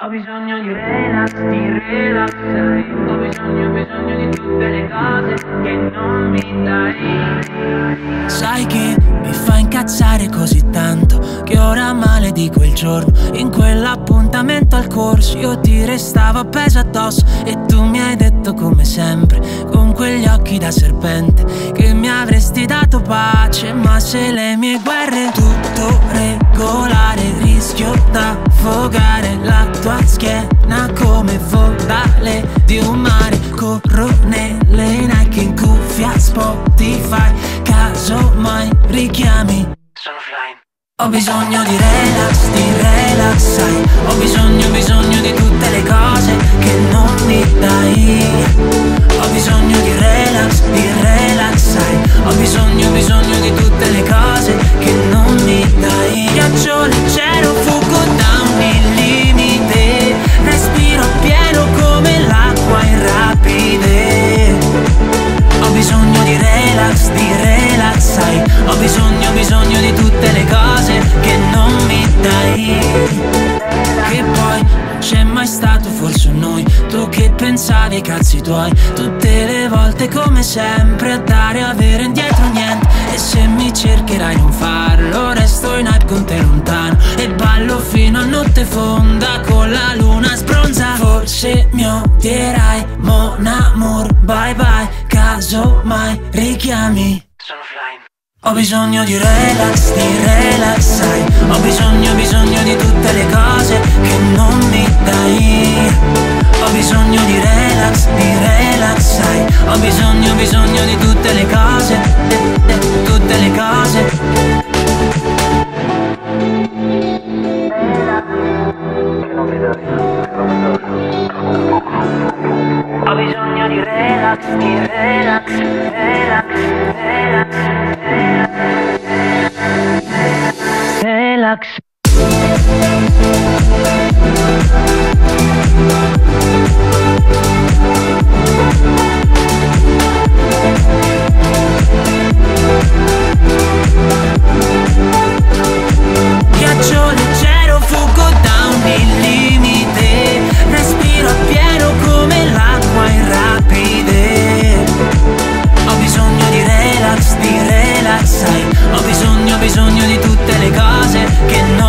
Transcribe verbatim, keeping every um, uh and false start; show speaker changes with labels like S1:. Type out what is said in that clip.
S1: Ho bisogno di relax, di relax, sai. Ho bisogno, bisogno di tutte le cose che non mi dai.
S2: Sai che mi fa incazzare così tanto che ora maledico il giorno. In quell'appuntamento al corso io ti restavo appeso addosso e tu mi hai detto come sempre, con quegli occhi da serpente, che mi avresti dato pace. Ma se le mie guerre tutto regolare, rischio d'affogare la tua schiena come fondale di un mare. Corro nelle Nike in cuffia Spotify, caso mai richiami.
S1: Sono offline.
S2: Ho bisogno di relax, di relax, sai. Ho bisogno, bisogno di tutte le cose che non mi dai. Ho bisogno di relax, di relax, sai. Ho bisogno, bisogno di tutte le cose che non mi dai. Viaggio leggero, fuggo da un illimite, respiro pieno come l'acqua in rapide. Ho bisogno di relax, di relax, sai. Ho bisogno, bisogno di tutte le cose che non mi dai. Che poi non c'è mai stato forse un noi, tu che pensavi ai cazzi tuoi, tutte le volte come sempre a dare e avere indietro niente. E se mi cercherai non farlo, resto in hype con te lontano e ballo fino a notte fonda con la luna sbronza. Forse mi odierai, mon amour, bye bye, caso mai richiami.
S1: Sono offline.
S2: Ho bisogno di relax, di relax, sai. Ho bisogno, bisogno di tutte le cose che non mi dai. Ho bisogno di relax, di relax, sai. Ho bisogno, bisogno di tutte le cose, eh, eh, tutte le cose.
S1: Ho bisogno di relax, di relax, relax, relax, relax, relax.
S2: Viaggio leggero, fuggo da un illimite, respiro appieno come l'acqua in rapide. Ho bisogno di relax, di relax, sai. Ho bisogno, bisogno di tutte le cose che non